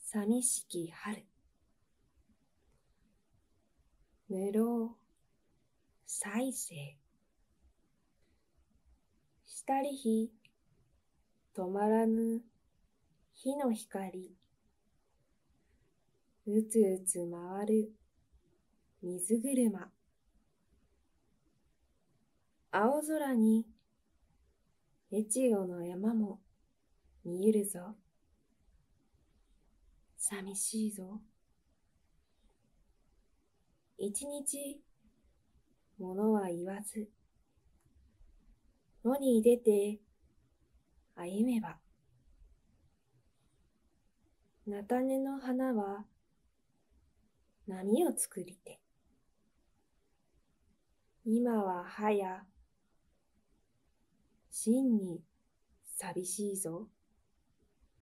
寂しき春。無老再生。したりひ止まらぬ火の光。うつうつ回る水車。青空に越後の山も見えるぞ。寂しいぞ。一日物は言わず、野に出て歩めば、菜種の花は波を作りて。今ははや真に寂しいぞ。